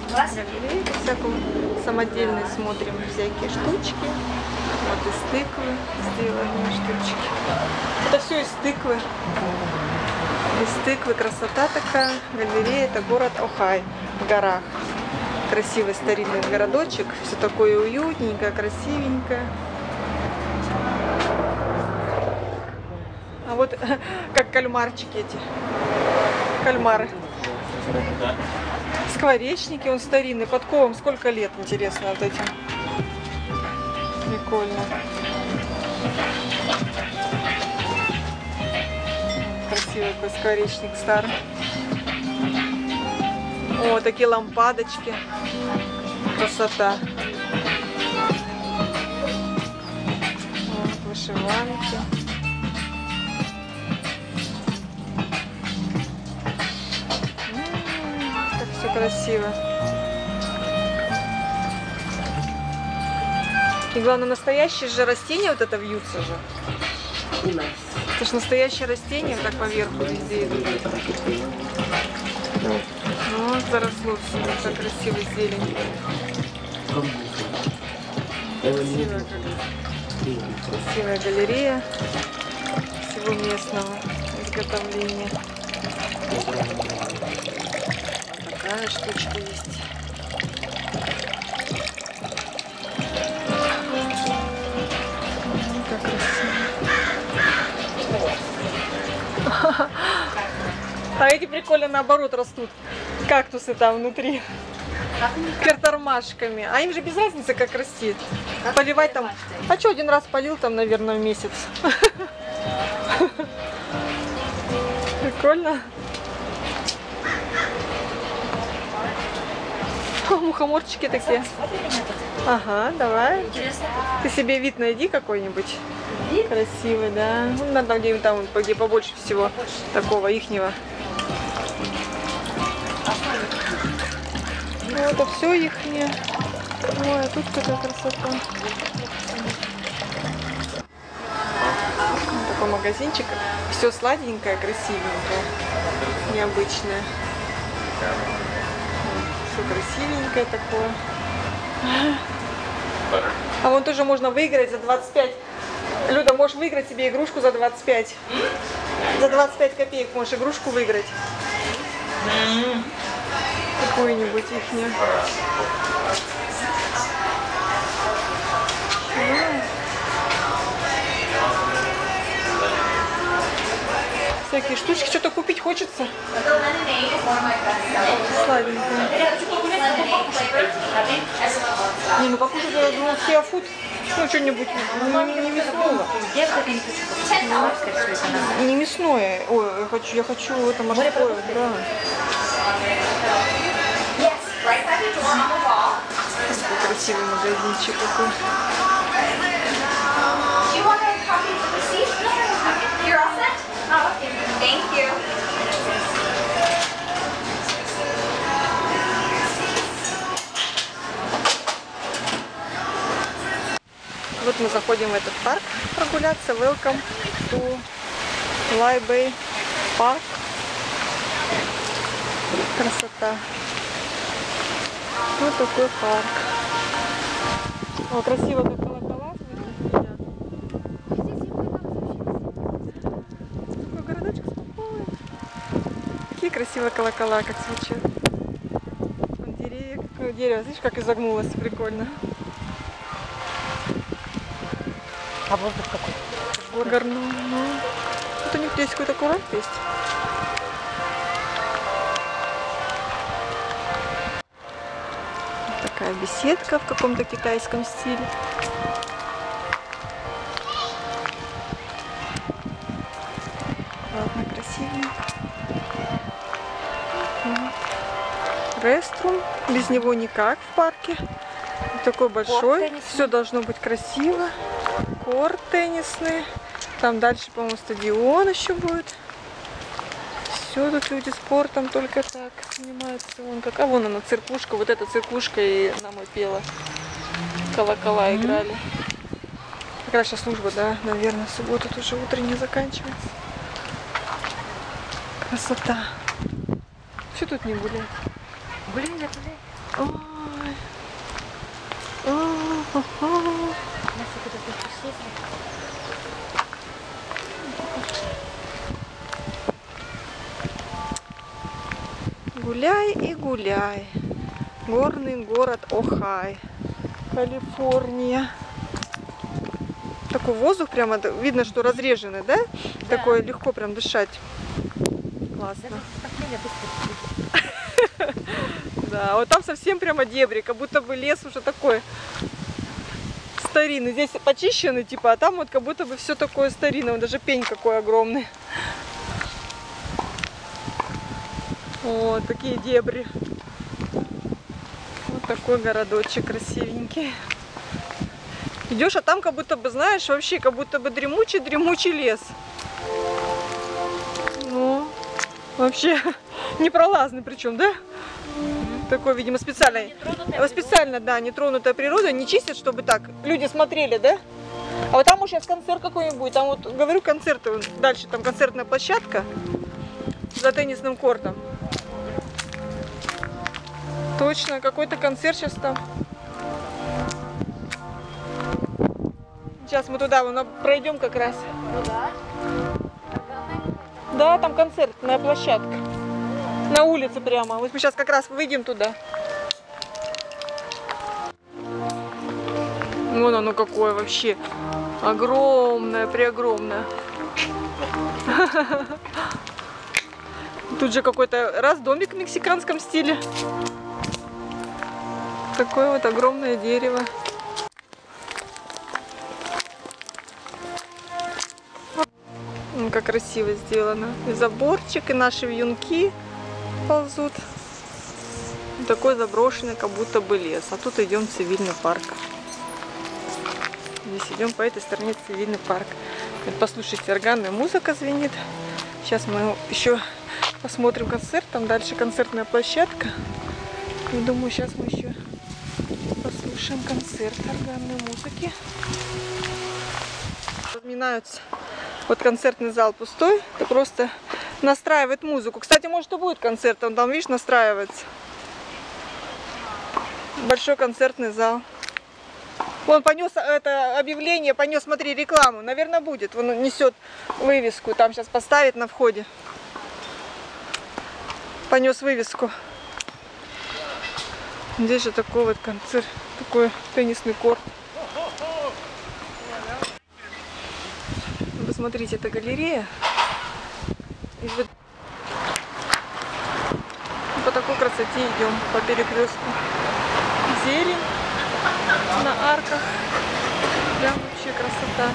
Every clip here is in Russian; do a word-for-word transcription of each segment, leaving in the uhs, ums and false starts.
галерейка всякого. Самодельные смотрим всякие штучки. Вот из тыквы сделаны штучки. Это все из тыквы. Из тыквы красота такая. Галерея, это город Охай в горах. Красивый старинный городочек. Все такое уютненькое, красивенькое. А вот как кальмарчики эти. Кальмары. Скворечники, он старинный, подковам сколько лет, интересно, вот этим. Прикольно. Красивый такой скворечник старый. О, такие лампадочки. Красота. Вот, вышиванки. Все красиво. И главное, настоящие же растения вот это вьются же. Это же настоящее растение, вот так поверху везде идут. Ну, вот заросло все, вот так красиво, зелень. Красивая, красивая галерея всего местного изготовления. Такая штучка есть. Как красиво. А эти прикольно наоборот растут. Кактусы там внутри. Вверх тормашками. А им же без разницы, как растет. Поливать там. А что, один раз полил там, наверное, в месяц. Прикольно. Мухоморчики такие. Ага, давай. Ты себе вид найди какой-нибудь. Красивый, да. Ну, надо где-нибудь там, где побольше всего такого ихнего. Ну, это все ихнее. Ой, а тут какая красота. Такой магазинчик. Все сладенькое, красивенькое. Необычное. Все красивенькое такое. А вон тоже можно выиграть за двадцать пять. Люда, можешь выиграть себе игрушку за двадцать пять. За двадцать пять копеек можешь игрушку выиграть. Какую-нибудь ихнюю. Всякие штучки, что-то купить хочется. Сладенькое. Не, ну покушать, ну, сиафуд. Ну, что-нибудь ну, не, не мясное. Не мясное. Ой, я хочу, я хочу это морское, да. Такой красивый магазинчик какой. Вот мы заходим в этот парк прогуляться. Welcome to Lai Bay Park. Красота. Вот такой парк. О, красиво как колокола. Такой городочек спокойный. Какие красивые колокола, как звучат. Вон деревья, какое дерево. Видишь, как изогнулось, прикольно. А воздух какой? Горный. Ну, тут у них здесь какой-то курорт есть. Такая беседка в каком-то китайском стиле. Ладно, красивенько. Вот. Реструм. Без него никак в парке. Такой большой. Все должно быть красиво. Корт теннисный. Там дальше, по-моему, стадион еще будет. Все, тут люди спортом только так занимаются. Вон как. А вон она, циркушка. Вот эта циркушка и нам и пела. Колокола mm-hmm. играли. Как раз сейчас служба, да, наверное, в субботу тоже утренняя заканчивается. Красота. Что тут не гулять? Гуляй, гуляй. Ой. О-хо-хо. Гуляй и гуляй. Горный город Охай, Калифорния. Такой воздух прямо, видно, что разреженный, да? Да. Такое легко прям дышать. Классно. Да, вот там совсем прямо дебри, как будто бы лес уже такой старинный. Здесь почищенный, типа, а там вот как будто бы все такое старинное. Даже пень какой огромный. Вот такие дебри. Вот такой городочек красивенький. Идешь, а там как будто бы, знаешь, вообще как будто бы дремучий-дремучий лес. Ну, вообще непролазный причем, да? Mm-hmm. Такой, видимо, специально, специально, да, нетронутая природа, не чистят, чтобы так люди смотрели, да? А вот там сейчас концерт какой-нибудь, там вот, говорю, концерты, дальше там концертная площадка за теннисным кортом. Точно, какой-то концерт сейчас там. Сейчас мы туда вон, пройдем как раз. Ну да. Да, там концертная площадка. На улице прямо. Вот мы сейчас как раз выйдем туда. Вон оно какое вообще. Огромное, преогромное. Тут же какой-то раз домик в мексиканском стиле. Такое вот огромное дерево. Как красиво сделано. И заборчик, и наши вьюнки ползут. Такой заброшенный, как будто бы лес. А тут идем в цивильный парк. Здесь идем по этой стороне цивильный парк. Послушайте, органная музыка звенит. Сейчас мы еще посмотрим концерт. Там дальше концертная площадка. Я думаю, сейчас мы еще послушаем концерт органной музыки. Разминаются. Вот концертный зал пустой. Это просто настраивает музыку. Кстати, может и будет концерт. Он там, видишь, настраивается. Большой концертный зал. Он понес это объявление, понес, смотри, рекламу. Наверное, будет. Он несет вывеску. Там сейчас поставит на входе. Понес вывеску. Здесь же такой вот концерт. Такой теннисный корт. Посмотрите, это галерея. И вот по такой красоте идем по перекрестку. Зелень на арках. Прям вообще красота.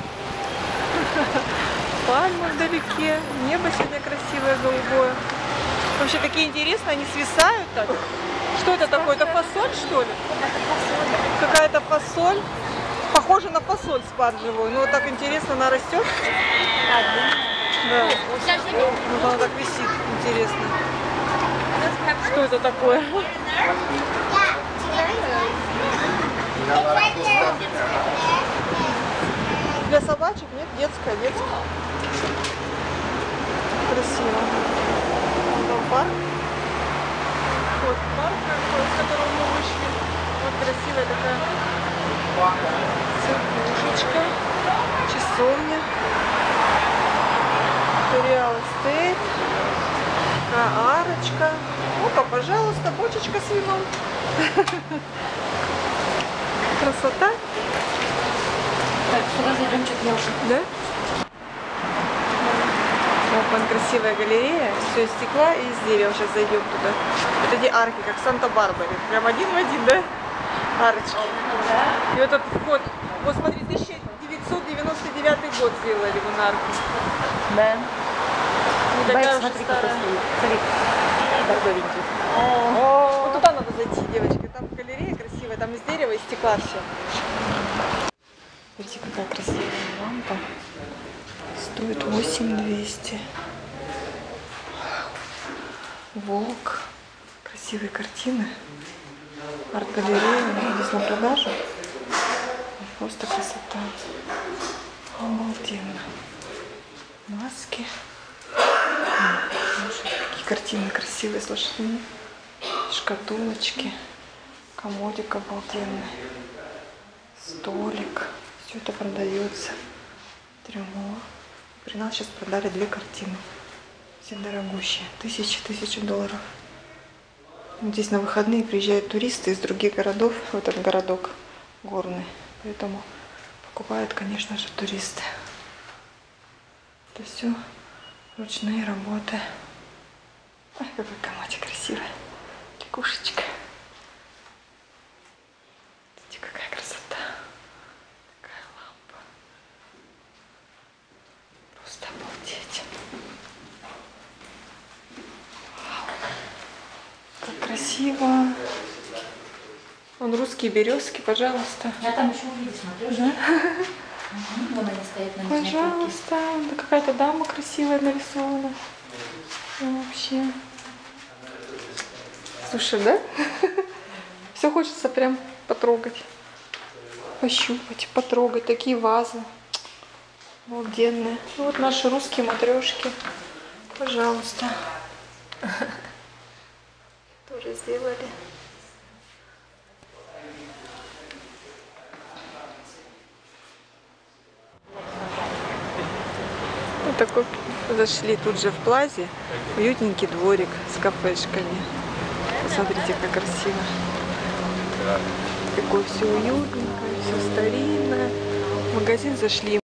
Пальмы вдалеке. Небо сегодня красивое, голубое. Вообще такие интересные, они свисают так. Что это такое? Это фасоль, что ли? Какая-то фасоль. Похоже на фасоль спаржевую. Ну вот так интересно, она растет. Да. Вот она так висит. Интересно. Что это такое? Для собачек? Нет, детская, детская. Красиво. Вот парк. Вот парк, с которого мы вышли. Вот красивая такая церквушечка, часовня. Реал Эстейт. Арочка. Опа, пожалуйста, бочечка с вином. Красота. Так, сюда зайдем чуть больше. Да? Вот вон красивая галерея. Все из стекла и из дерева. Сейчас зайдем туда. Вот эти арки, как в Санта-Барбаре. Прям один в один, да? Арочки. Да. И вот этот вход. Вот смотри, тысяча девятьсот девяносто девятый год сделали его на арку. Да. Не такая уж смотри, старая. Смотри. Бордовенький. О, вот туда надо зайти, девочки. Там галерея красивая, там из дерева, из стекла все. Смотрите, какая красивая лампа. Стоит восемь двести. Волк. Красивые картины. Арт-галерея. Здесь на продажу. Просто красота. Обалденно. Маски. Какие картины красивые с лошадьми. шкатулочки, комодик обалденный, столик. Все это продается. Трюмо. При нас сейчас продали две картины. Все дорогущие. Тысячи, тысячи долларов. Здесь на выходные приезжают туристы из других городов в этот городок горный. Поэтому покупают, конечно же, туристы. Это все ручные работы. Ой, какой комодик красивый. Лягушечка. Смотрите, какая красота. Такая лампа. Просто обалдеть. Вау. Как красиво. Вон русские березки, пожалуйста. Я там еще увидела, смотрю. Да? Угу. Вон они стоят на нижней полке. Пожалуйста. Да какая-то дама красивая нарисована. Ну, вообще. Слушай, да? Все хочется прям потрогать. Пощупать, потрогать. Такие вазы. Обалденные. Ну, вот наши русские матрешки. Пожалуйста. Тоже сделали. Вот такой зашли тут же в Плазе. Уютненький дворик с кафешками. Посмотрите, как красиво. Такое все уютненькое, все старинное. В магазин зашли.